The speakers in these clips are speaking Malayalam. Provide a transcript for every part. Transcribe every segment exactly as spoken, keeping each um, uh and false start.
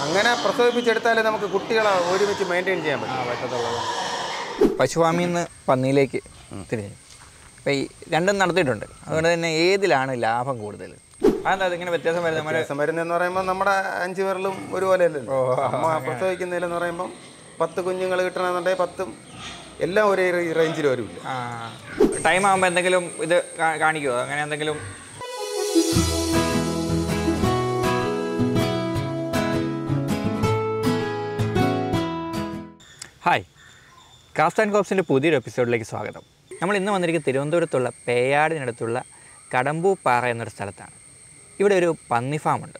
അങ്ങനെ പ്രസവിപ്പിച്ചെടുത്താലേ നമുക്ക് കുട്ടികളെ ഒരുമിച്ച് മെയിൻറ്റെയിൻ ചെയ്യാൻ പറ്റും. പശുഫാമിൽ നിന്ന് പന്നിയിലേക്ക് തിരിഞ്ഞു. അപ്പോൾ ഈ രണ്ടും നടത്തിയിട്ടുണ്ട്. അതുകൊണ്ട് തന്നെ ഏതിലാണ് ലാഭം കൂടുതൽ? അതെന്താ ഇങ്ങനെ വ്യത്യാസം വരുന്നത്? വ്യത്യാസം വരുന്നതെന്ന് പറയുമ്പോൾ നമ്മുടെ അഞ്ച് പേരിലും ഒരുപോലെ അല്ലല്ലോ. അമ്മ പ്രസവിക്കുന്നതിലെന്ന് പറയുമ്പം പത്ത് കുഞ്ഞുങ്ങൾ കിട്ടണമെന്നുണ്ടെങ്കിൽ പത്തും എല്ലാം ഒരേ റേഞ്ചിൽ വരില്ല. ടൈം ആകുമ്പോൾ എന്തെങ്കിലും ഇത് കാണിക്കുമോ? അങ്ങനെ എന്തെങ്കിലും? ഹായ്, ക്രാഫ്റ്റ് ആൻഡ് കോപ്സിൻ്റെ പുതിയൊരു എപ്പിസോഡിലേക്ക് സ്വാഗതം. നമ്മൾ ഇന്ന് വന്നിരിക്കുന്നത് തിരുവനന്തപുരത്തുള്ള പേയാടിനടുത്തുള്ള കടമ്പൂപ്പാറ എന്നൊരു സ്ഥലത്താണ്. ഇവിടെ ഒരു പന്നി ഫാമുണ്ട്.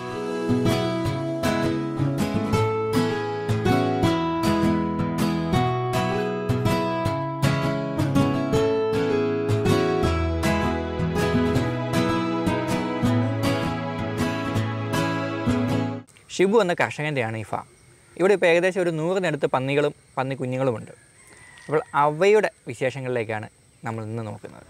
ഷിബു എന്ന കർഷകൻ്റെയാണ് ഈ ഫാം. ഇവിടെ ഇപ്പോൾ ഏകദേശം ഒരു നൂറിനടുത്ത് പന്നികളും പന്നി കുഞ്ഞുങ്ങളുമുണ്ട്. അപ്പോൾ അവയുടെ വിശേഷങ്ങളിലേക്കാണ് നമ്മൾ ഇന്ന് നോക്കുന്നത്.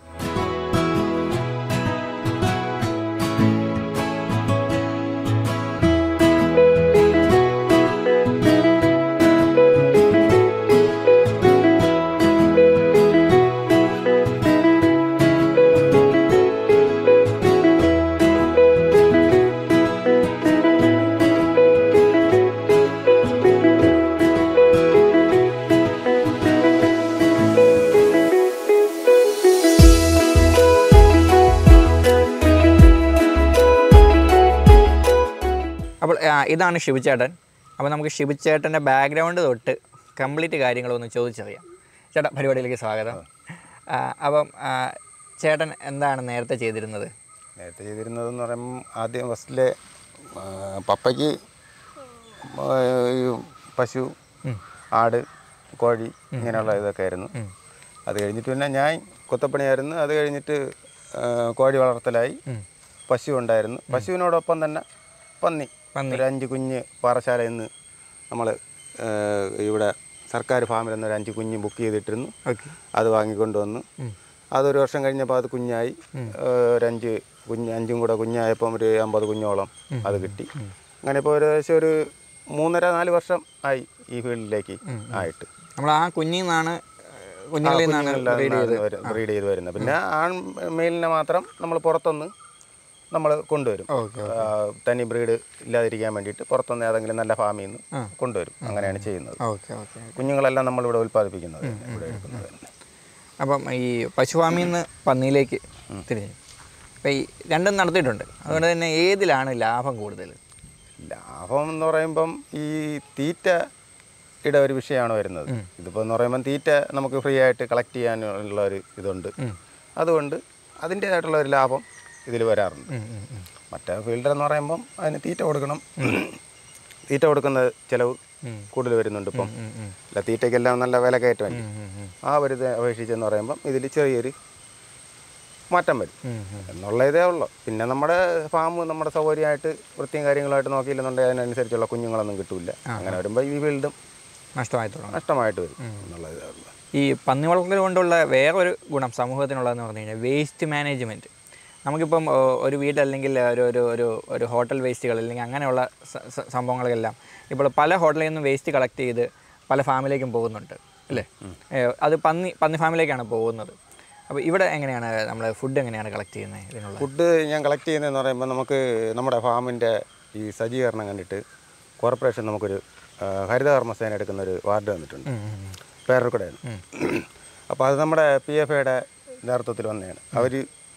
അപ്പോൾ ഇതാണ് ഷിബുച്ചേട്ടൻ. അപ്പോൾ നമുക്ക് ഷിബുച്ചേട്ടൻ്റെ ബാക്ക്ഗ്രൗണ്ട് തൊട്ട് കംപ്ലീറ്റ് കാര്യങ്ങളൊന്ന് ചോദിച്ചറിയാം. ചേട്ടാ, പരിപാടിയിലേക്ക് സ്വാഗതം. അപ്പം ചേട്ടൻ എന്താണ് നേരത്തെ ചെയ്തിരുന്നത്? നേരത്തെ ചെയ്തിരുന്നതെന്ന് പറയുമ്പം ആദ്യം ഫസ്റ്റിലെ പപ്പയ്ക്ക് പശു, ആട്, കോഴി ഇങ്ങനെയുള്ള ഇതൊക്കെ ആയിരുന്നു. അത് കഴിഞ്ഞിട്ട് പിന്നെ ഞാൻ കൊത്തപ്പണിയായിരുന്നു. അത് കഴിഞ്ഞിട്ട് കോഴി വളർത്തലായി. പശു ഉണ്ടായിരുന്നു. പശുവിനോടൊപ്പം തന്നെ പന്നി ഒരു അഞ്ച് കുഞ്ഞ് പാറശാലയിൽ നിന്ന് നമ്മൾ ഇവിടെ സർക്കാർ ഫാമിൽ നിന്ന് ഒരു അഞ്ച് കുഞ്ഞ് ബുക്ക് ചെയ്തിട്ടിരുന്നു. അത് വാങ്ങിക്കൊണ്ട് വന്നു. അതൊരു വർഷം കഴിഞ്ഞപ്പോൾ അത് കുഞ്ഞായി. ഒരഞ്ച് കുഞ്ഞ് അഞ്ചും കൂടെ കുഞ്ഞായപ്പം ഒരു അമ്പത് കുഞ്ഞോളം അത് കിട്ടി. അങ്ങനെ ഇപ്പോൾ ഏകദേശം ഒരു മൂന്നര നാല് വർഷം ആയി ഈ ഫീൽഡിലേക്ക് ആയിട്ട്. നമ്മൾ ആ കുഞ്ഞിൽ നിന്നാണ് ബ്രീഡ് ചെയ്ത് വരുന്നത്. പിന്നെ ആൺ മെയിലിനെ മാത്രം നമ്മൾ പുറത്തുനിന്ന് നമ്മൾ കൊണ്ടുവരും. തനി ബ്രീഡ് ഇല്ലാതിരിക്കാൻ വേണ്ടിയിട്ട് പുറത്തുനിന്ന് ഏതെങ്കിലും നല്ല ഫാമിൽ നിന്ന് കൊണ്ടുവരും. അങ്ങനെയാണ് ചെയ്യുന്നത്. കുഞ്ഞുങ്ങളെല്ലാം നമ്മളിവിടെ ഉൽപ്പാദിപ്പിക്കുന്നത് ഇവിടെ എടുക്കുന്നത്. അപ്പം ഈ പശുഫാമിൽ നിന്ന് പന്നിയിലേക്ക് തിരിഞ്ഞു. അപ്പം ഈ രണ്ടും നടത്തിയിട്ടുണ്ട്. അതുകൊണ്ട് തന്നെ ഏതിലാണ് ലാഭം കൂടുതൽ? ലാഭം എന്ന് പറയുമ്പം ഈ തീറ്റയുടെ ഒരു വിഷയമാണ് വരുന്നത്. ഇതിപ്പോൾ എന്ന് പറയുമ്പം തീറ്റ നമുക്ക് ഫ്രീ ആയിട്ട് കളക്ട് ചെയ്യാനുള്ള ഒരു ഇതുണ്ട്. അതുകൊണ്ട് അതിൻ്റേതായിട്ടുള്ള ഒരു ലാഭം ഇതിൽ വരാറുണ്ട്. മറ്റേ ഫീൽഡർ എന്ന് പറയുമ്പം അതിന് തീറ്റ കൊടുക്കണം. തീറ്റ കൊടുക്കുന്ന ചിലവ് കൂടുതൽ വരുന്നുണ്ട്. ഇപ്പം അല്ല, തീറ്റയ്ക്കെല്ലാം നല്ല വില കയറ്റം. ആ ഒരു ഇത് അപേക്ഷിച്ചെന്ന് പറയുമ്പം ഇതിൽ ചെറിയൊരു മാറ്റം വരും എന്നുള്ള ഇതേ ഉള്ളൂ. പിന്നെ നമ്മുടെ ഫാം നമ്മുടെ സൗകര്യമായിട്ട് വൃത്തിയും കാര്യങ്ങളായിട്ട് നോക്കിയില്ലെന്നുണ്ടെങ്കിൽ അതിനനുസരിച്ചുള്ള കുഞ്ഞുങ്ങളൊന്നും കിട്ടില്ല. അങ്ങനെ വരുമ്പോൾ ഈ ഫീൽഡും നഷ്ടമായിട്ട് നഷ്ടമായിട്ട് വരും എന്നുള്ള ഇതേ ഉള്ളൂ. ഈ പന്നി വളർത്തൽ കൊണ്ടുള്ള വേറൊരു ഗുണം സമൂഹത്തിനുള്ളതെന്ന് പറഞ്ഞു കഴിഞ്ഞാൽ വേസ്റ്റ് മാനേജ്മെൻറ്റ്. നമുക്കിപ്പം ഒരു വീടല്ലെങ്കിൽ ഒരു ഒരു ഒരു ഒരു ഹോട്ടൽ വേസ്റ്റുകൾ അല്ലെങ്കിൽ അങ്ങനെയുള്ള സംഭവങ്ങളെല്ലാം ഇപ്പോൾ പല ഹോട്ടലിൽ നിന്നും വേസ്റ്റ് കളക്ട് ചെയ്ത് പല ഫാമിലേക്കും പോകുന്നുണ്ട് അല്ലേ? അത് പന്നി പന്നി ഫാമിലേക്കാണ് പോകുന്നത്. അപ്പോൾ ഇവിടെ എങ്ങനെയാണ് നമ്മൾ ഫുഡ് എങ്ങനെയാണ് കളക്ട് ചെയ്യുന്നത്? ഇതിനുള്ള ഫുഡ് ഞാൻ കളക്ട് ചെയ്യുന്നതെന്ന് പറയുമ്പോൾ നമുക്ക് നമ്മുടെ ഫാമിൻ്റെ ഈ സജ്ജീകരണം കണ്ടിട്ട് കോർപ്പറേഷൻ നമുക്കൊരു ഹരിതകർമ്മസേന എടുക്കുന്നൊരു വാർഡ് തന്നിട്ടുണ്ട്. പേരൂർക്കടയാണ്. അപ്പോൾ അത് നമ്മുടെ പി എഫ് എയുടെ നേതൃത്വത്തിൽ വന്നതാണ്. അവർ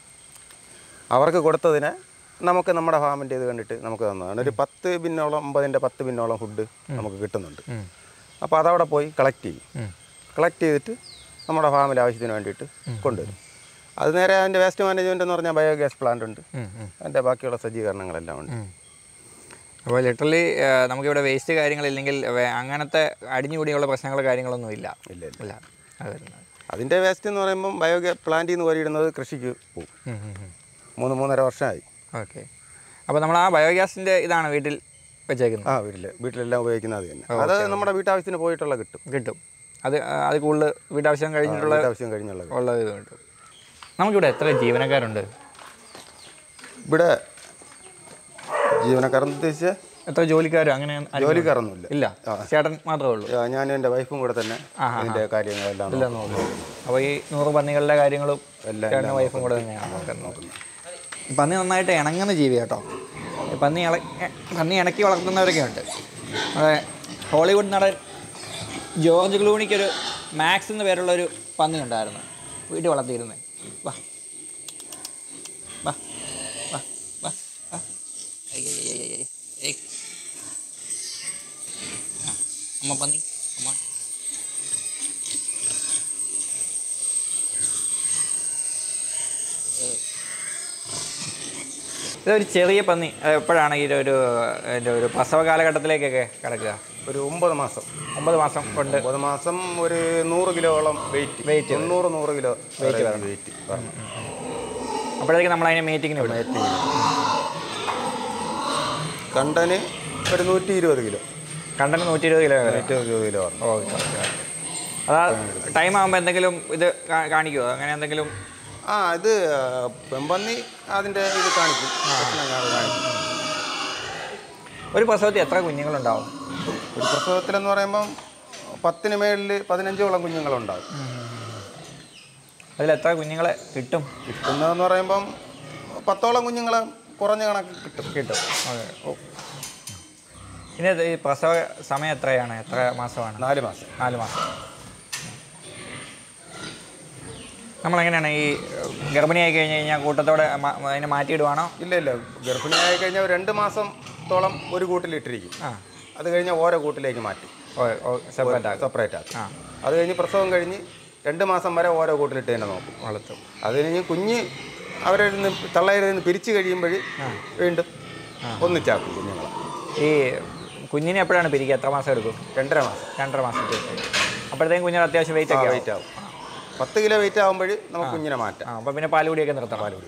അവർക്ക് കൊടുത്തതിന് നമുക്ക് നമ്മുടെ ഫാമിൻ്റെ ഇത് കണ്ടിട്ട് നമുക്ക് തന്നതാണ്. ഒരു പത്ത് ബിന്നോളം ഒമ്പതിൻ്റെ പത്ത് ബിന്നോളം ഫുഡ് നമുക്ക് കിട്ടുന്നുണ്ട്. അപ്പോൾ അതവിടെ പോയി കളക്ട് ചെയ്യും. കളക്ട് ചെയ്തിട്ട് നമ്മുടെ ഫാമിൽ ആവശ്യത്തിന് വേണ്ടിയിട്ട് കൊണ്ടുവരും. അത് നേരെ അതിൻ്റെ വേസ്റ്റ് മാനേജ്മെൻറ്റ് എന്ന് പറഞ്ഞാൽ ബയോഗ്യാസ് പ്ലാന്റ് ഉണ്ട്. അതിൻ്റെ ബാക്കിയുള്ള സജ്ജീകരണങ്ങളെല്ലാം ഉണ്ട്. അപ്പോൾ ലിറ്ററലി നമുക്കിവിടെ വേസ്റ്റ് കാര്യങ്ങളില്ലെങ്കിൽ അങ്ങനത്തെ അടിഞ്ഞുകൂടിയുള്ള പ്രശ്നങ്ങൾ കാര്യങ്ങളൊന്നും ഇല്ല. ഇല്ല ഇല്ല അതിൻ്റെ വേസ്റ്റ് എന്ന് പറയുമ്പം ബയോഗ്യാസ് പ്ലാന്റിൽ നിന്ന് വരിയിടുന്നത് കൃഷിക്ക് പോകും. മൂന്ന് മൂന്നര വർഷമായി. ഓക്കെ. അപ്പോൾ നമ്മൾ ആ ബയോഗ്യാസിൻ്റെ ഇതാണ് വീട്ടിൽ വെച്ചേക്കുന്നത്? ആ വീട്ടിൽ വീട്ടിലെല്ലാം ഉപയോഗിക്കുന്നത് അത് തന്നെ. അത് നമ്മുടെ വീട്ടാവശ്യത്തിന് പോയിട്ടുള്ള കിട്ടും കിട്ടും അത് അത് കൂടുതൽ വീട്ടാവശ്യം കഴിഞ്ഞിട്ടുള്ള ആവശ്യം കഴിഞ്ഞുള്ള ഉള്ളത് ഇത് കിട്ടും. നമുക്കിവിടെ എത്ര ജീവനക്കാരുണ്ട്? ഇവിടെ ജീവനക്കാരെന്ന് ഉദ്ദേശിച്ച് എത്ര ജോലിക്കാരോ അങ്ങനെ ജോലിക്കാരൊന്നുമില്ല. ഇല്ല, ചേട്ടൻ മാത്രമേ ഉള്ളൂ. ഞാനും എൻ്റെ വൈഫും കൂടെ തന്നെ ഇതിൻ്റെ കാര്യങ്ങളെല്ലാം എല്ലാം നോക്കും. അപ്പോൾ ഈ നൂറ് പന്നികളുടെ കാര്യങ്ങളും ചേട്ടൻ്റെ വൈഫും കൂടെ തന്നെയാണ് നോക്കുന്നത്. പന്നി നന്നായിട്ട് ഇണങ്ങുന്ന ജീവി കേട്ടോ. പന്നി ഇള പന്നി ഇണക്കി വളർത്തുന്നവരൊക്കെ ഉണ്ട്. അതെ, ഹോളിവുഡ് നടൻ ജോർജ് ക്ലൂണിക്കൊരു മാക്സ് എന്ന് പേരുള്ളൊരു പന്നി ഉണ്ടായിരുന്നു, വീട്ടിൽ വളർത്തിയിരുന്നത്. വാ വാ വാ വാ വാ അമ്മ പന്നി അമ്മ. ഇതൊരു ചെറിയ പന്നി. എപ്പോഴാണ് ഈ ഒരു എൻ്റെ ഒരു പ്രസവ കാലഘട്ടത്തിലേക്കൊക്കെ കിടക്കുക? ഒരു ഒമ്പത് മാസം ഒമ്പത് മാസം കൊണ്ട് ഒമ്പത് മാസം ഒരു നൂറ് കിലോളം വെയിറ്റ് വെയിറ്റ് തൊണ്ണൂറ് നൂറ് കിലോ വെയിറ്റ് വരണം വെയിറ്റ് വരണം. അപ്പോഴേക്കും നമ്മൾ അതിനെ മീറ്റിങ്ങിന് വിടും. മീറ്റിങ്ങിന് കണ്ടന് ഒരു നൂറ്റി ഇരുപത് കിലോ കണ്ടന് നൂറ്റി ഇരുപത് കിലോ നൂറ്റി ഇരുപത് കിലോ വരണം. Okay okay. അതാ ടൈം ആകുമ്പോൾ എന്തെങ്കിലും ഇത് കാണിക്കുമോ അങ്ങനെ എന്തെങ്കിലും? ആ, ഇത് പെമ്പന്നി അതിൻ്റെ ഇത് കാണിക്കും, കാണിക്കും. ഒരു പ്രസവത്തിൽ എത്ര കുഞ്ഞുങ്ങളുണ്ടാവും? ഒരു പ്രസവത്തിലെന്ന് പറയുമ്പം പത്തിന് മേളിൽ പതിനഞ്ചോളം കുഞ്ഞുങ്ങളുണ്ടാവും. അതിൽ എത്ര കുഞ്ഞുങ്ങളെ കിട്ടും? കിട്ടുന്നതെന്ന് പറയുമ്പം പത്തോളം കുഞ്ഞുങ്ങളെ കുറഞ്ഞ കണക്ക് കിട്ടും കിട്ടും ഓക്കെ. ഓ, ഇനി ഈ പ്രസവ സമയം എത്രയാണ്? എത്ര മാസമാണ്? നാല് മാസം നാല് മാസം. നമ്മളെങ്ങനെയാണ് ഈ ഗർഭിണിയായി കഴിഞ്ഞ് കഴിഞ്ഞാൽ കൂട്ടത്തോടെ അതിനെ മാറ്റിയിടുവാണോ? ഇല്ല ഇല്ല, ഗർഭിണിയായി കഴിഞ്ഞാൽ രണ്ട് മാസത്തോളം ഒരു കൂട്ടിലിട്ടിരിക്കും. ആ, അത് കഴിഞ്ഞാൽ ഓരോ കൂട്ടിലേക്ക് മാറ്റി സെപ്പറേറ്റ് ആക്കും സെപ്പറേറ്റ് ആക്കും. അത് കഴിഞ്ഞ് പ്രസവം കഴിഞ്ഞ് രണ്ട് മാസം വരെ ഓരോ കൂട്ടിലിട്ട് തന്നെ നോക്കും, വളർത്തും. അത് കഴിഞ്ഞ് കുഞ്ഞ് അവരെ നിന്ന് തള്ളയിൽ നിന്ന് പിരിച്ചു കഴിയുമ്പോൾ വീണ്ടും ഒന്നിച്ചാക്കും കുഞ്ഞുങ്ങളെ. ഈ കുഞ്ഞിനെ എപ്പോഴാണ് പിരിക്കുക? എത്ര മാസം എടുക്കും? രണ്ടര മാസം രണ്ടര മാസത്തിൽ. അപ്പോഴത്തേക്കും കുഞ്ഞിന് അത്യാവശ്യം വെയിറ്റ് ഒക്കെ വെയിറ്റ് ആവും. പത്ത് കിലോ വെയിറ്റ് ആകുമ്പോൾ നമുക്ക് കുഞ്ഞിനെ മാറ്റാം. അപ്പോൾ പിന്നെ പാലുകൂടിയൊക്കെ നിർത്താം. പാലുകൂടി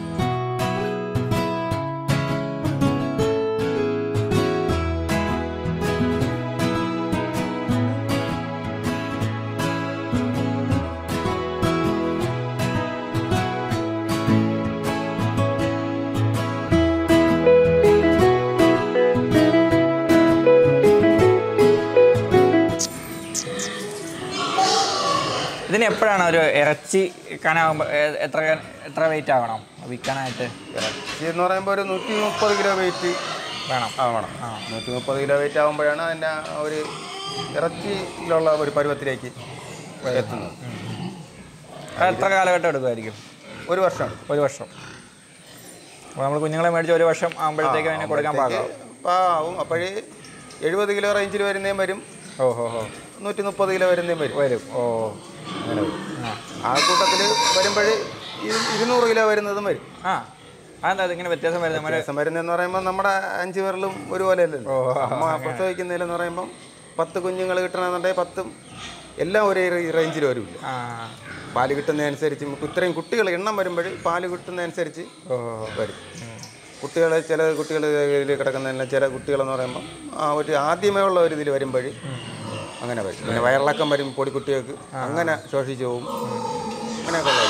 ഇതിന് എപ്പോഴാണ് ഒരു ഇറച്ചി കനാകുമ്പോൾ എത്ര എത്ര വെയിറ്റ് ആവണം വിൽക്കാനായിട്ട്? ഇറച്ചി എന്ന് പറയുമ്പോൾ ഒരു നൂറ്റി മുപ്പത് കിലോ വെയിറ്റ് വേണം. ആ വേണം. ആ നൂറ്റി മുപ്പത് കിലോ വെയിറ്റ് ആകുമ്പോഴാണ് അതിൻ്റെ ഒരു ഇറച്ചിയിലുള്ള ഒരു പരുവത്തിലേക്ക് എത്തുന്നത്. എത്ര കാലഘട്ടം എടുക്കുമായിരിക്കും? ഒരു വർഷം എടുക്കും. ഒരു വർഷം. അപ്പോൾ നമ്മൾ കുഞ്ഞുങ്ങളെ മേടിച്ച് ഒരു വർഷം ആകുമ്പോഴത്തേക്ക് അതിനെ കൊടുക്കാൻ പാകാവും. പാവും. അപ്പോഴേ എഴുപത് കിലോ റേഞ്ചിൽ വരുന്നേം വരും. ഓ ഹോ ഹോ. നൂറ്റി മുപ്പത് കിലോ വരുന്നേം വരും വരും ഓ അങ്ങനെ വരും. ആ കൂട്ടത്തിൽ വരുമ്പോൾ ഇരുന്നൂറ് കിലോ വരുന്നതും വരും. ആ, അതെന്താ ഇങ്ങനെ വ്യത്യാസം വരുന്നത്? വ്യത്യാസം വരുന്നതെന്ന് പറയുമ്പോൾ നമ്മുടെ അഞ്ച് പേരിലും ഒരുപോലെ അല്ലല്ലോ. അമ്മ പ്രസവിക്കുന്നതിലെന്ന് പറയുമ്പം പത്ത് കുഞ്ഞുങ്ങൾ കിട്ടണമെന്നുണ്ടെങ്കിൽ പത്തും എല്ലാം ഒരേ റേഞ്ചിൽ വരില്ല. പാല് കിട്ടുന്നതനുസരിച്ച് ഇത്രയും കുട്ടികൾ എണ്ണം വരുമ്പോൾ പാല് കിട്ടുന്നതനുസരിച്ച് വരും. കുട്ടികൾ ചില കുട്ടികൾ ഇതിൽ കിടക്കുന്നതിന് ചില കുട്ടികളെന്ന് പറയുമ്പം ആ ഒരു ആദ്യമേ ഉള്ള ഒരു ഇതിൽ വരുമ്പോൾ അങ്ങനെ വരും. പിന്നെ വയറിളക്കം വരും പൊടിക്കുട്ടികൾക്ക്, അങ്ങനെ ശോഷിച്ചു പോകും. അങ്ങനെയൊക്കെ ഉള്ള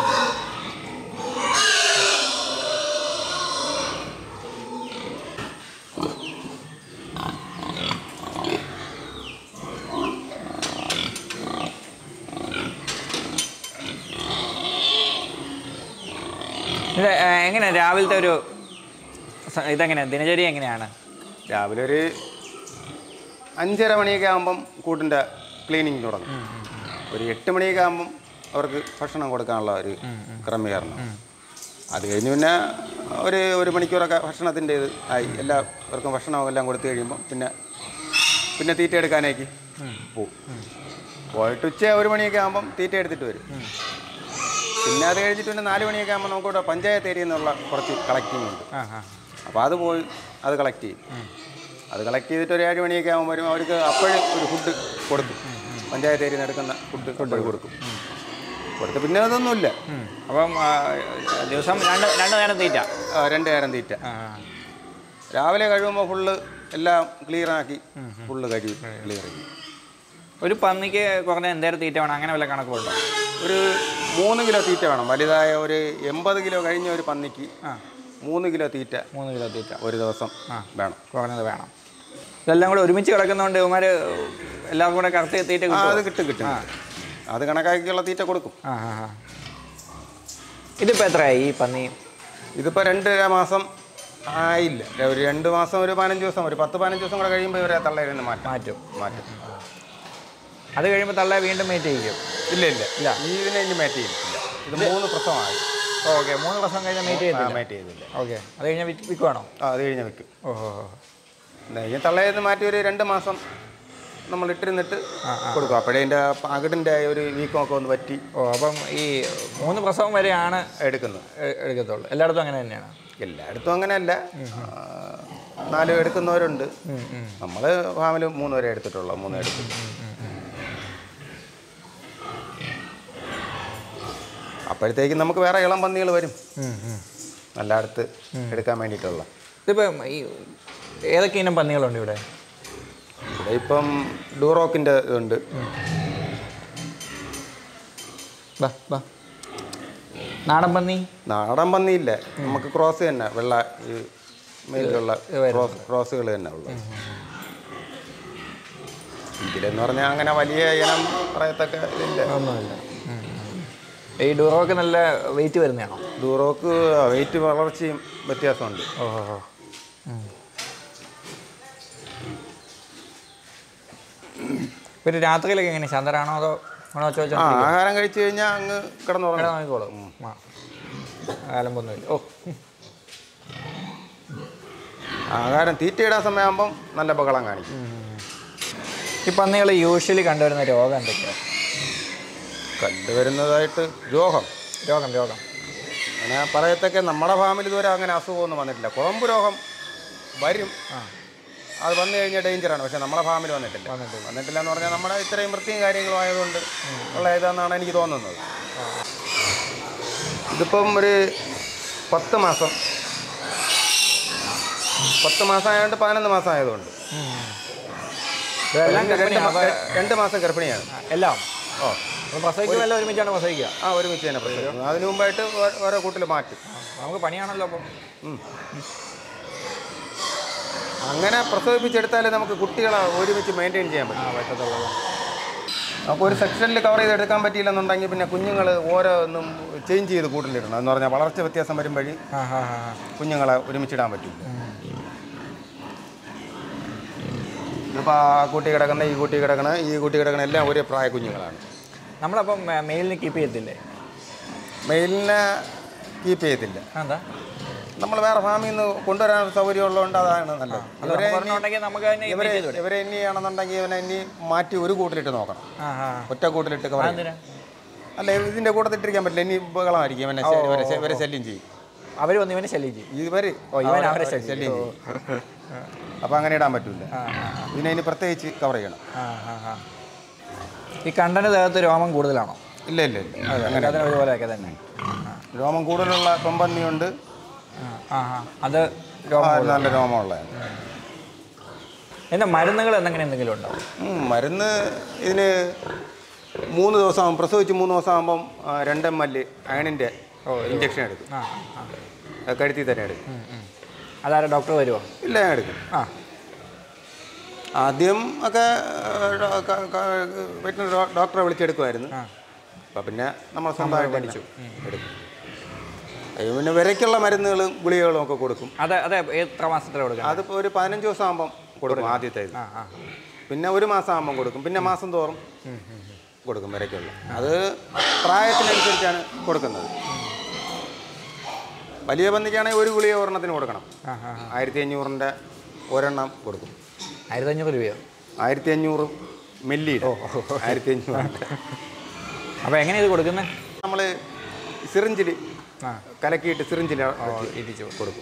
ഇത് എങ്ങനെയാണ് രാവിലത്തെ ഒരു ഇതെങ്ങനെയാണ് ദിനചര്യ എങ്ങനെയാണ്? രാവിലെ ഒരു അഞ്ചര മണിയൊക്കെ ആകുമ്പം കൂട്ടിൻ്റെ ക്ലീനിങ് തുടങ്ങും. ഒരു എട്ട് മണിയൊക്കെ ആകുമ്പം അവർക്ക് ഭക്ഷണം കൊടുക്കാനുള്ള ഒരു ക്രമീകരണം. അത് കഴിഞ്ഞ് പിന്നെ ഒരു ഒരു മണിക്കൂറൊക്കെ ഭക്ഷണത്തിൻ്റെ ഇത് ആയി എല്ലാവർക്കും ഭക്ഷണമെല്ലാം കൊടുത്തു കഴിയുമ്പം പിന്നെ പിന്നെ തീറ്റ എടുക്കാനേക്ക് പോവും. പോയിട്ട് ഉച്ച ഒരു മണിയൊക്കെ ആകുമ്പം തീറ്റ എടുത്തിട്ട് വരും. പിന്നെ അത് കഴിഞ്ഞിട്ട് പിന്നെ നാല് മണിയൊക്കെ ആകുമ്പോൾ നമുക്കിവിടെ പഞ്ചായത്ത് ഏരിയയിൽ നിന്നുള്ള കുറച്ച് കളക്റ്റിംഗ് ഉണ്ട്. അപ്പോൾ അത് പോയി അത് കളക്ട് ചെയ്യും. അത് കളക്ട് ചെയ്തിട്ട് ഒരു ഏഴ് മണിയൊക്കെ ആകുമ്പോൾ വരും. അവർക്ക് അപ്പോഴും ഒരു ഫുഡ് കൊടുക്കും. പഞ്ചായത്ത് ഏരിയയിൽ നിന്ന് എടുക്കുന്ന ഫുഡ് ഫുഡ് കൊടുക്കും. കൊടുത്ത് പിന്നെ അതൊന്നുമില്ല. അപ്പം ദിവസം രണ്ട് രണ്ട് നേരം തീറ്റ രണ്ട് നേരം തീറ്റ. രാവിലെ കഴിയുമ്പോൾ ഫുള്ള് എല്ലാം ക്ലിയറാക്കി ഫുള്ള് കഴുകി ക്ലിയർ ചെയ്യും. ഒരു പന്നിക്ക് കുറഞ്ഞ എന്തേരം തീറ്റ വേണം? അങ്ങനെ വല്ല കണക്ക് ഉണ്ടോ? ഒരു മൂന്ന് കിലോ തീറ്റ വേണം. വലുതായ ഒരു എൺപത് കിലോ കഴിഞ്ഞ ഒരു പന്നിക്ക് മൂന്ന് കിലോ തീറ്റ മൂന്ന് കിലോ തീറ്റ ഒരു ദിവസം വേണം, കുറഞ്ഞത് വേണം. ഇതെല്ലാം കൂടെ ഒരുമിച്ച് കിടക്കുന്നതുകൊണ്ട് ഇവന്മാർ എല്ലാവർക്കും കൂടെ കറക്റ്റ് തീറ്റ കിട്ടും. അത് കിട്ടും കിട്ടും അത് കണക്കാക്കിയുള്ള തീറ്റ കൊടുക്കും. ആ ആ ആ ഇതിപ്പോൾ എത്രയായി ഈ പന്നി? ഇതിപ്പോൾ രണ്ടര മാസം ആയില്ല, ഒരു രണ്ട് മാസം ഒരു പതിനഞ്ച് ദിവസം ഒരു പത്ത് പതിനഞ്ച് ദിവസം കൂടെ കഴിയുമ്പോൾ ഇവരെ തള്ളയിൽ നിന്ന് മാറ്റും മാറ്റും മാറ്റും അത് കഴിയുമ്പോൾ തള്ള വീണ്ടും മേറ്റ് ചെയ്യും? ഇല്ല ഇല്ല ഇല്ല ഈ ഇതിനെ ഇനി മേറ്റ് ചെയ്തിട്ടില്ല. ഇത് മൂന്ന് പ്രസവമായി. ഓക്കെ, മൂന്ന് പ്രസവം കഴിഞ്ഞാൽ മേറ്റ് ചെയ്തില്ല? മേറ്റ് ചെയ്തില്ല. ഓക്കെ, അത് കഴിഞ്ഞാൽ വിൽക്കുവാണോ? ആ അത് കഴിഞ്ഞാൽ വിൽക്കും. ഓഹോ, ഇനി തള്ളയിൽ നിന്ന് മാറ്റി ഒരു രണ്ട് മാസം നമ്മൾ ഇട്ടിരുന്നിട്ട് കൊടുക്കും. അപ്പോഴേ അതിൻ്റെ അകിടിൻ്റെ ഒരു വീക്കമൊക്കെ ഒന്ന് പറ്റി. ഓ, അപ്പം ഈ മൂന്ന് പ്രസവം വരെയാണ് എടുക്കുന്നത് എടുക്കത്തുള്ളൂ? എല്ലായിടത്തും അങ്ങനെ തന്നെയാണ്? എല്ലായിടത്തും അങ്ങനെയല്ല, നാല് എടുക്കുന്നവരുണ്ട്. നമ്മൾ ഫാമിൽ മൂന്ന് വരെ എടുത്തിട്ടുള്ളൂ, മൂന്ന് എടുത്തിട്ട്. അപ്പോഴത്തേക്കും നമുക്ക് വേറെ ഇളം പന്നികൾ വരും എല്ലായിടത്ത് എടുക്കാൻ വേണ്ടിയിട്ടുള്ള. ഇതിപ്പം ഈ ഏതൊക്കെ ഇനം പന്നികളുണ്ട് ഇവിടെ? ഇവിടെ ഇപ്പം ഡൂറോക്കിൻ്റെ ഇതുണ്ട്. നാടൻ പന്നി? നാടൻ പന്നിയില്ല, നമുക്ക് ക്രോസ് തന്നെ, വെള്ള ഈ മേലിലുള്ള ക്രോസ് ക്രോസുകൾ തന്നെ ഉള്ളത്. ഇതിലെന്ന് പറഞ്ഞാൽ അങ്ങനെ വലിയ ഇനം പറയത്തക്ക ഇതില്ല. ഒന്നുമില്ല. ഈ ഡൂറോക്ക് നല്ല വെയിറ്റ് വരുന്നതാണോ? ഡൂറോക്ക് വെയിറ്റ് വളർച്ചയും വ്യത്യാസമുണ്ട്. ഓഹോ. പിന്നെ രാത്രിയിലൊക്കെ എങ്ങനെ ശാന്തരാണോ അതോ ആ ആഹാരം കഴിച്ചു കഴിഞ്ഞാൽ അങ്ങ് കിടന്നുറങ്ങിക്കോളും. ആലമ്പൊന്നുമില്ല. ഓ, ആഹാരം തീറ്റയിടാൻ സമയമാകുമ്പം നല്ല ബഹളം കാണിക്കും. ഈ പന്നികൾ യൂഷ്വലി കണ്ടുവരുന്ന രോഗം എന്തൊക്കെയാണ്? കണ്ടുവരുന്നതായിട്ട് രോഗം രോഗം രോഗം അങ്ങനെ പറയത്തൊക്കെ നമ്മുടെ ഫാമിൽ ഇതുവരെ അങ്ങനെ അസുഖമൊന്നും വന്നിട്ടില്ല. കുളമ്പ് രോഗം വരും, അത് വന്നു കഴിഞ്ഞാൽ ഡേഞ്ചറാണ്. പക്ഷേ നമ്മുടെ ഫാമിൽ വന്നിട്ടില്ല. വന്നിട്ടില്ല വന്നിട്ടില്ല എന്ന് പറഞ്ഞാൽ നമ്മുടെ ഇത്രയും വൃത്തിയും കാര്യങ്ങളും ആയതുകൊണ്ട് ഉള്ള ഇതാണെന്നാണ് എനിക്ക് തോന്നുന്നത്. ഇതിപ്പം ഒരു പത്ത് മാസം പത്ത് മാസം ആയതുകൊണ്ട് പതിനൊന്ന് മാസം ആയതുകൊണ്ട് രണ്ട് മാസം ഗർഭിണിയാണ് എല്ലാം. ഓ, പ്രസവിക്കുമല്ലോ ഒരുമിച്ചാണ് പ്രസവിക്കുക? ആ, ഒരുമിച്ച് തന്നെ പ്രസവിക്കും. അതിന് മുമ്പായിട്ട് ഓരോ കൂട്ടിൽ മാറ്റും. നമുക്ക് പണിയാണല്ലോ അപ്പം. അങ്ങനെ പ്രസവിപ്പിച്ചെടുത്താലേ നമുക്ക് കുട്ടികളെ ഒരുമിച്ച് മെയിൻറ്റെയിൻ ചെയ്യാൻ പറ്റും പറ്റത്തുള്ളൂ. അപ്പോൾ ഒരു സെക്ഷനിൽ കവർ ചെയ്തെടുക്കാൻ പറ്റിയില്ലെന്നുണ്ടെങ്കിൽ പിന്നെ കുഞ്ഞുങ്ങൾ ഓരോന്നും ചേഞ്ച് ചെയ്ത് കൂട്ടിലിടണം. എന്ന് പറഞ്ഞാൽ വളർച്ച വ്യത്യാസം വരും വഴി കുഞ്ഞുങ്ങളെ ഒരുമിച്ചിടാൻ പറ്റില്ല. ഇതിപ്പോൾ ആ കൂട്ടി കിടക്കുന്ന ഈ കൂട്ടി കിടക്കണ ഈ കൂട്ടി കിടക്കണ എല്ലാം ഒരേ പ്രായ കുഞ്ഞുങ്ങളാണ്. നമ്മളപ്പം മെയിലിനെ കീപ്പ് ചെയ്യത്തില്ലേ? മെയിലിനെ കീപ്പ് ചെയ്യത്തില്ല. എന്താ? നമ്മൾ വേറെ ഫാമിൽ നിന്ന് കൊണ്ടുവരാൻ സൗകര്യം ഉള്ളതുകൊണ്ട് അതാണ് നല്ലത്. ഇവരെ ഇവരെ ഇനി ആണെന്നുണ്ടെങ്കിൽ ഇവനെ ഇനി മാറ്റി ഒരു കൂട്ടിലിട്ട് നോക്കണം, ഒറ്റ കൂട്ടിലിട്ട് കവർ. അല്ല, ഇതിൻ്റെ കൂട്ടത്തിട്ടിരിക്കാൻ പറ്റില്ല, ഇനി ബഹളമായിരിക്കും. ഇവനെ ഇവരെ ശല്യം ചെയ്യും. അവർ വന്ന് ഇവനെ ശല്യം ചെയ്യും. ഇവർ അവരെ ശല്യം ചെയ്യും. അപ്പം അങ്ങനെ ഇടാൻ പറ്റില്ല. ഇതിനെ ഇനി പ്രത്യേകിച്ച് കവർ ചെയ്യണം. ഈ കണ്ടന് ദേഹത്ത് രോമം കൂടുതലാണോ? ഇല്ല ഇല്ല ഇല്ല, അങ്ങനെ ഒരുപോലെയൊക്കെ തന്നെ. രോമം കൂടുതലുള്ള പെമ്പന്നിയുണ്ട്, അത് നല്ല രോമമുള്ളതാണ്. എന്താ മരുന്നുകൾ എന്തെങ്കിലും എന്തെങ്കിലും ഉണ്ടോ? മരുന്ന് ഇതിന് മൂന്ന് ദിവസം ആകും, പ്രസവിച്ച് മൂന്ന് ദിവസം ആകുമ്പം രണ്ട് എം എൽ അയണിൻ്റെ ഇഞ്ചക്ഷൻ എടുക്കും. കഴുത്തിൽ തന്നെ എടുക്കും. അതാരെ ഡോക്ടർ വരുമോ? ഇല്ല, ഞാൻ എടുക്കും. ആ, ആദ്യം ഒക്കെ വെറ്റിനറി ഡോക്ടറെ വിളിച്ചെടുക്കുമായിരുന്നു. അപ്പം പിന്നെ നമ്മൾ സ്വന്തമായിട്ട് പഠിച്ചു എടുക്കും. പിന്നെ വിരയ്ക്കുള്ള മരുന്നുകളും ഗുളികകളും ഒക്കെ കൊടുക്കും. അതെ അതെ എത്ര മാസത്തിൽ കൊടുക്കും? അതിപ്പോൾ ഒരു പതിനഞ്ച് ദിവസം ആകുമ്പം കൊടുക്കും ആദ്യത്തെ. പിന്നെ ഒരു മാസം ആകുമ്പം കൊടുക്കും. പിന്നെ മാസം തോറും കൊടുക്കും വിരയ്ക്കുള്ള. അത് പ്രായത്തിനനുസരിച്ചാണ് കൊടുക്കുന്നത്. വലിയ പന്നിക്കാണെങ്കിൽ ഒരു ഗുളിക ഒരെണ്ണത്തിന് കൊടുക്കണം. ആയിരത്തി അഞ്ഞൂറിൻ്റെ ഒരെണ്ണം കൊടുക്കും. ആയിരത്തി അഞ്ഞൂറ് രൂപയോ? ആയിരത്തി അഞ്ഞൂറ് മില്ലി. ഓ, ആയിരത്തി അഞ്ഞൂറ്. അപ്പോൾ എങ്ങനെയാണ് ഇത് കൊടുക്കുന്നത്? നമ്മൾ സിറിഞ്ചിൽ കലക്കിയിട്ട് സിറിഞ്ചിൽ ഇടിച്ച് കൊടുക്കും.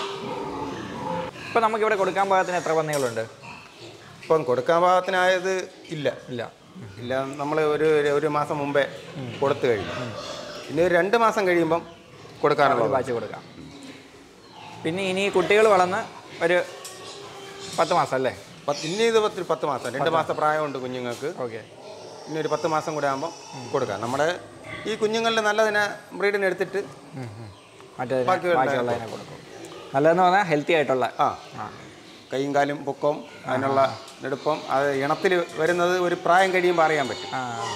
ഇപ്പം നമുക്കിവിടെ കൊടുക്കാൻ പാകത്തിന് എത്ര പന്നികളുണ്ട്? ഇപ്പം കൊടുക്കാൻ പാകത്തിനായത് ഇല്ല ഇല്ല ഇല്ല നമ്മൾ ഒരു ഒരു മാസം മുമ്പേ കൊടുത്തു കഴിഞ്ഞു. ഇനി ഒരു രണ്ട് മാസം കഴിയുമ്പം കൊടുക്കാനുള്ള ബാച്ച് കൊടുക്കാം. പിന്നെ ഇനി കുട്ടികൾ വളർന്ന് ഒരു പത്ത് മാസം അല്ലേ? പത്ത് ഇനി ഇത് പത്ത് പത്ത് മാസം രണ്ട് മാസം പ്രായമുണ്ട് കുഞ്ഞുങ്ങൾക്ക്. ഓക്കെ, ഇനി ഒരു പത്ത് മാസം കൂടെ ആകുമ്പം കൊടുക്കാം. നമ്മുടെ ഈ കുഞ്ഞുങ്ങളിൽ നല്ലതിനെ ബ്രീഡിനെ എടുത്തിട്ട് മറ്റേ ബാക്കിയുള്ളതിനെ കൊടുക്കും. നല്ലതെന്ന് പറഞ്ഞാൽ ഹെൽത്തി ആയിട്ടുള്ള ആ കൈയും കാലും പൊക്കം അതിനുള്ള നെടുപ്പം അത് ഇണത്തിൽ വരുന്നത് ഒരു പ്രായം കഴിയുമ്പോൾ അറിയാൻ പറ്റും.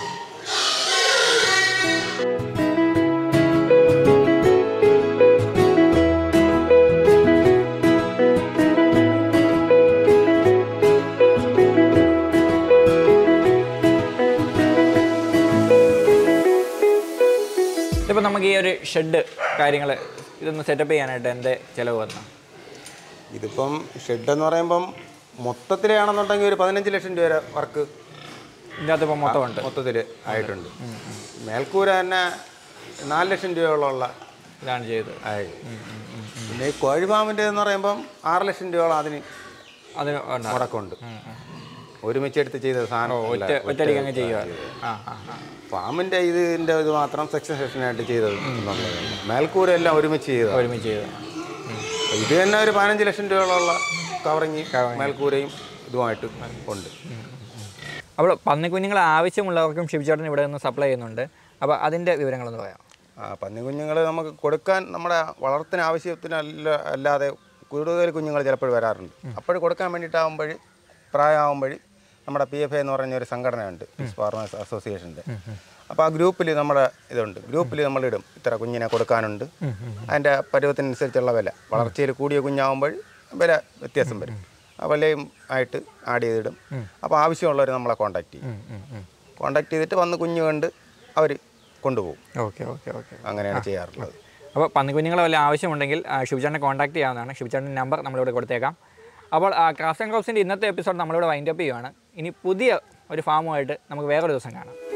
ഇപ്പോൾ നമുക്ക് ഈ ഒരു ഷെഡ് കാര്യങ്ങൾ ഇതൊന്ന് സെറ്റപ്പ് ചെയ്യാനായിട്ട് എൻ്റെ ചിലവ് വന്നു. ഇതിപ്പം ഷെഡ് എന്ന് പറയുമ്പം മൊത്തത്തിലാണെന്നുണ്ടെങ്കിൽ ഒരു പതിനഞ്ച് ലക്ഷം രൂപ വരെ വർക്ക് ഇതിനകത്ത് ഇപ്പം മൊത്തമുണ്ട്, മൊത്തത്തിൽ ആയിട്ടുണ്ട്. മേൽക്കൂര തന്നെ നാല് ലക്ഷം രൂപയോളമുള്ള ഇതാണ് ചെയ്തത്. ആയി. പിന്നെ ഈ കോഴിഫാമിൻ്റെ എന്ന് പറയുമ്പം ആറ് ലക്ഷം രൂപയോളം അതിന് അതിന് മുടക്കമുണ്ട്. ഒരുമിച്ചെടുത്ത് ചെയ്ത സാധനം ഒറ്റയടിക്ക് അങ്ങ് ചെയ്യുക. ഫാമിൻ്റെ ഇതിൻ്റെ ഇത് മാത്രം സെക്ഷൻ സെക്ഷനായിട്ട് ചെയ്തത് എന്നുള്ളത്. മേൽക്കൂര എല്ലാം ഒരുമിച്ച് ചെയ്തത് ഒരുമിച്ച് ചെയ്തത് ഇത് തന്നെ ഒരു പതിനഞ്ച് ലക്ഷം രൂപയോളമുള്ള കവറിങ് മേൽക്കൂരയും ഇതുമായിട്ട് ഉണ്ട്. അപ്പോൾ പന്നിക്കുഞ്ഞുങ്ങൾ ആവശ്യമുള്ളവർക്കും ഷിബുചേട്ടൻ ഇവിടെ നിന്ന് സപ്ലൈ ചെയ്യുന്നുണ്ട്. അപ്പോൾ അതിൻ്റെ വിവരങ്ങളൊന്ന് പറയാം. ആ പന്നിക്കുഞ്ഞുങ്ങൾ നമുക്ക് കൊടുക്കാൻ നമ്മുടെ വളർത്തിന് ആവശ്യത്തിനല്ല അല്ലാതെ കൂടുതൽ കുഞ്ഞുങ്ങൾ ചിലപ്പോൾ വരാറുണ്ട്. അപ്പോൾ കൊടുക്കാൻ വേണ്ടിയിട്ടാകുമ്പോൾ പ്രായമാകുമ്പോൾ നമ്മുടെ പി എഫ് എ എന്ന് പറഞ്ഞൊരു സംഘടനയുണ്ട്, ഫാർമേഴ്സ് അസോസിയേഷൻ്റെ. അപ്പോൾ ആ ഗ്രൂപ്പിൽ നമ്മുടെ ഇതുണ്ട്. ഗ്രൂപ്പിൽ നമ്മളിടും ഇത്ര കുഞ്ഞിനെ കൊടുക്കാനുണ്ട്, അതിൻ്റെ പരുവത്തിനനുസരിച്ചുള്ള വില. വളർച്ചയിൽ കൂടിയ കുഞ്ഞാകുമ്പോൾ വില വ്യത്യാസം വരും. ആ വിലയും ആയിട്ട് ആഡ് ചെയ്തിടും. അപ്പോൾ ആവശ്യമുള്ളവർ നമ്മളെ കോൺടാക്ട് ചെയ്യും. കോൺടാക്ട് ചെയ്തിട്ട് വന്ന് കുഞ്ഞ് കണ്ട് അവർ കൊണ്ടുപോകും. ഓക്കെ ഓക്കെ ഓക്കെ അങ്ങനെയാണ് ചെയ്യാറുള്ളത്. അപ്പോൾ പന്നിക്കുഞ്ഞുങ്ങളെ വല്ല ആവശ്യമുണ്ടെങ്കിൽ ഷിബുചേട്ടനെ കോൺടാക്ട് ചെയ്യാവുന്നതാണ്. ഷിബുചേട്ടൻ്റെ നമ്പർ നമ്മളിവിടെ കൊടുത്തേക്കാം. അപ്പോൾ ക്രാഫ്റ്റ് ആൻഡ് ക്രോപ്സിൻ്റെ ഇന്നത്തെ എപ്പിസോഡ് നമ്മളിവിടെ വൈൻഡപ്പ് ചെയ്യുവാണ്. ഇനി പുതിയ ഒരു ഫാമുമായിട്ട് നമുക്ക് വേറൊരു ദിവസം കാണാം.